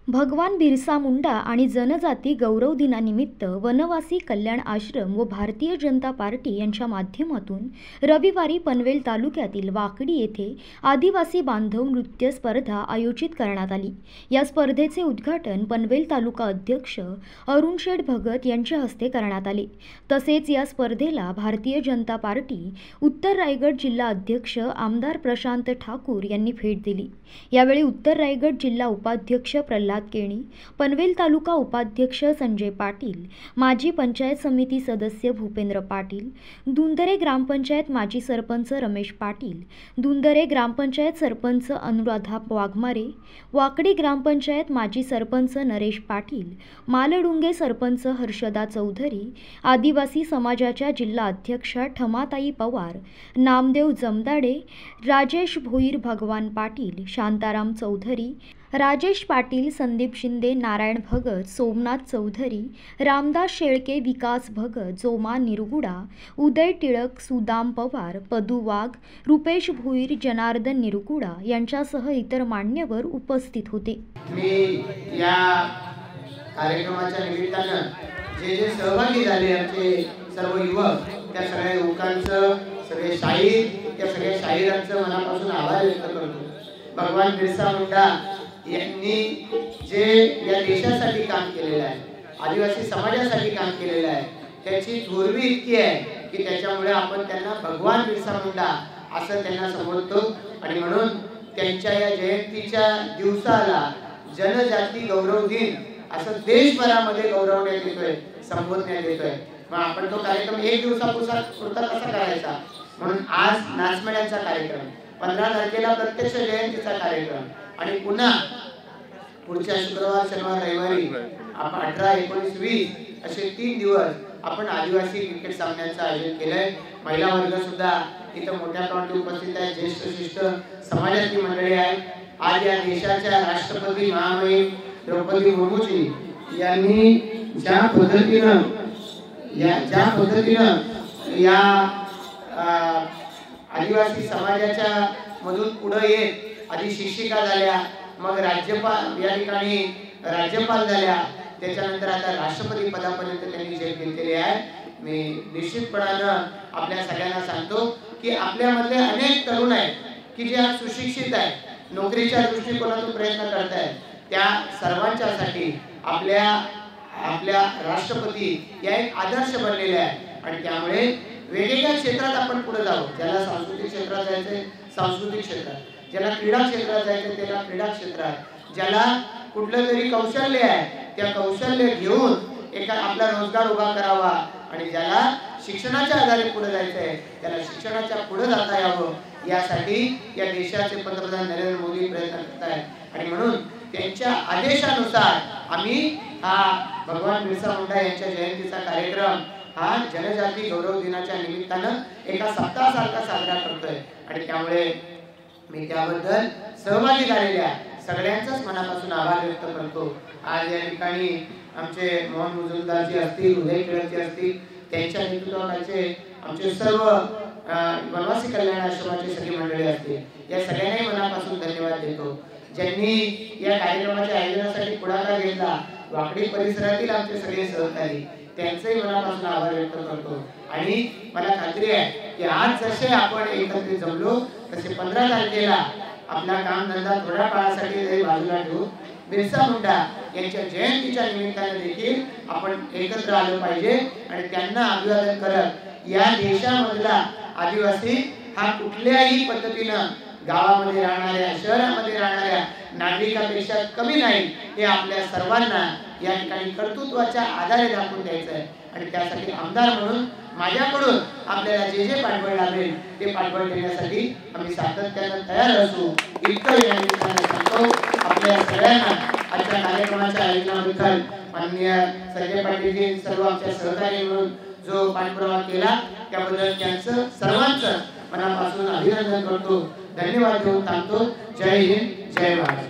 भगवान बिरसा मुंडा आणि जनजाती गौरव दिनानिमित्त वनवासी कल्याण आश्रम व भारतीय जनता पार्टी यांच्या माध्यमातून रविवारी पनवेल तालुक्यातील वाकडी येथे आदिवासी बांधव नृत्य स्पर्धा आयोजित करण्यात आली। या स्पर्धेचे उद्घाटन पनवेल तालुका अध्यक्ष अरुण शेठ भगत यांच्या हस्ते करण्यात आले। तसेच या स्पर्धेला भारतीय जनता पार्टी उत्तर रायगड जिल्हा अध्यक्ष आमदार प्रशांत ठाकूर यांनी भेट दिली। यावेळी उत्तर रायगड जिल्हा उपाध्यक्ष प्रल्हाद केणी, पनवेल तालुका उपाध्यक्ष संजय पाटील, माजी पंचायत समिती सदस्य भूपेंद्र पाटील, दुंदरे ग्रामपंचायत माजी सरपंच रमेश पाटील, दुंदरे ग्रामपंचायत सरपंच अनुराधा वाघमारे, वाकडी ग्रामपंचायत माजी सरपंच नरेश पाटील, मालडुंगे सरपंच हर्षदा चौधरी, आदिवासी समाजाच्या जिल्हा अध्यक्षा ठमाताई पवार, नामदेव जमदाडे, राजेश भोईर, भगवान पाटील, शांताराम चौधरी, राजेश पाटील, संदीप शिंदे, नारायण भगत, सोमनाथ चौधरी, रामदास शेळके, विकास भगत, जोमा निरगुडा, उदय टिळक, सुदाम पवार, पदू वाघ, रुपेश भोईर, जनार्दन निरगुडा यांच्यासह इतर मान्यवर उपस्थित होते। मी या कार्यक्रमाच्या निमित्तानं जे सहभागी झाले आमचे सर्व युवक, त्या सगळ्या युवकांचं, सगळे शाहीर, त्या सगळ्या शाहिरांचं मनापासून आभार व्यक्त करतो। भगवान बिरसा मुंडा यांनी जे या देशासाठी काम केलेलं आहे, आदिवासी समाजासाठी काम केलेलं आहे, त्याची थोरवी इतकी आहे की त्याच्यामुळे आपण त्यांना भगवान बिरसा मुंडा असं त्यांना संबोधतो। आणि म्हणून त्यांच्या या जयंतीच्या दिवसाला जनजाती गौरव दिन असं देशभरामध्ये गौरवण्यात येतोय, संबोधण्यात येतोय। मग आपण तो कार्यक्रम एक दिवसापुरता कसा करायचा, म्हणून आज नाचमेळ्यांचा कार्यक्रम, 15 तारखेला प्रत्यक्ष जयंतीचा कार्यक्रम आणि पुन्हा पुढच्या शुक्रवार, शनिवार, रविवारी आपण 18, 19, 20 असे 3 दिवस आपण आदिवासी क्रिकेट सामन्यांचं आयोजन केलंय। महिला वर्ग सुद्धा इथं मोठ्या प्रमाणात उपस्थित आहे, ज्येष्ठ शिष्ट समाजाची मंडळी आहे। आज या देशाच्या राष्ट्रपती महामहिम द्रौपदी मुर्मूजी यांनी ज्या पद्धतीनं या आदिवासी समाजाच्या मधून पुढे येत आधी शिक्षिका झाल्या, मग राज्यपाल या ठिकाणी राज्यपाल झाल्या, त्याच्यानंतर आता राष्ट्रपती पदापर्यंत त्यांनी झेप घेतलेली आहे। मी निश्चितपणानं आपल्या सगळ्यांना सांगतो की आपल्यामधले अनेक तरुण आहेत की जे आज सुशिक्षित आहेत, नोकरीच्या दृष्टिकोनातून प्रयत्न करत आहेत, त्या सर्वांच्यासाठी आपल्या राष्ट्रपती या एक आदर्श बनलेले आहेत। आणि त्यामुळे वेगवेगळ्या क्षेत्रात आपण पुढे जाऊ, ज्याला सांस्कृतिक क्षेत्रात जायचंय सांस्कृतिक क्षेत्रात, ज्याला क्रीडा क्षेत्रात जायचं त्याला क्रीडा क्षेत्रात, ज्याला कुठलं तरी कौशल्य आहे त्या कौशल्य घेऊन आपला रोजगार उभा करावा, आणि ज्याला शिक्षणाच्या आधारे पुढे जायचं आहे त्याला शिक्षणाच्या पुढे जाता यावं, यासाठी या देशाचे पंतप्रधान नरेंद्र मोदी प्रयत्न करत आहेत। आणि म्हणून त्यांच्या आदेशानुसार आम्ही हा भगवान बिरसा मुंडा यांच्या जयंतीचा कार्यक्रम हा जनजाती गौरव दिनाच्या निमित्तानं एका सप्ताहासारखा साजरा करतोय। आणि त्यामुळे मी त्याबद्दल सहभागी झालेल्या सगळ्यांचाच मनापासून आभार व्यक्त करतो। आज या ठिकाणी आमचे मोहन मुजुमदारजी असतील, उदय टिळकजी असतील, त्यांच्या नेतृत्वाखालचे आमचे सर्व वनवासी कल्याण आश्रमाची सगळी मंडळी असतील, या सगळ्यांनाही मनापासून धन्यवाद देतो। ज्यांनी या कार्यक्रमाच्या आयोजनासाठी पुढाकार घेतला, वाकडी परिसरातील आमचे सगळे सहकारी, त्यांचेही मनापासून आभार व्यक्त करतो। आणि मला खात्री आहे की आज जसे आपण एकत्रित जमलो तसे 15 तारखेला आपला कामधंदा थोड्या काळासाठी जरी बाजूला ठेवून बिरसा मुंडा यांच्या जयंतीच्या निमित्ताने देखील आपण एकत्र आलो पाहिजे आणि त्यांना अभिवादन करत या देशामधला आदिवासी हा कुठल्याही पद्धतीनं गावामध्ये राहणाऱ्या, शहरामध्ये राहणाऱ्या नागरिकांपेक्षा कमी नाही, हे आपल्या सर्वांना या ठिकाणी कर्तृत्वाच्या आधारे दाखवून द्यायचं आहे। आणि त्यासाठी आमदार म्हणून माझ्याकडून आपल्याला जे जे पाठबळ लागेल ते पाठबळ देण्यासाठी आम्ही सातत्यानं तयार असू, इतकं या निमित्तानं सांगतो। आपल्या सगळ्यांना आजच्या कार्यक्रमाच्या आयोजनाबद्दल माननीय संजय पाटीलजी, सर्व आमच्या सहकारी म्हणून जो पाठपुरावा केला त्याबद्दल त्यांचं सर्वांचं मनापासून अभिनंदन करतो, धन्यवाद देऊन थांबतो। जय हिंद, जय भारत।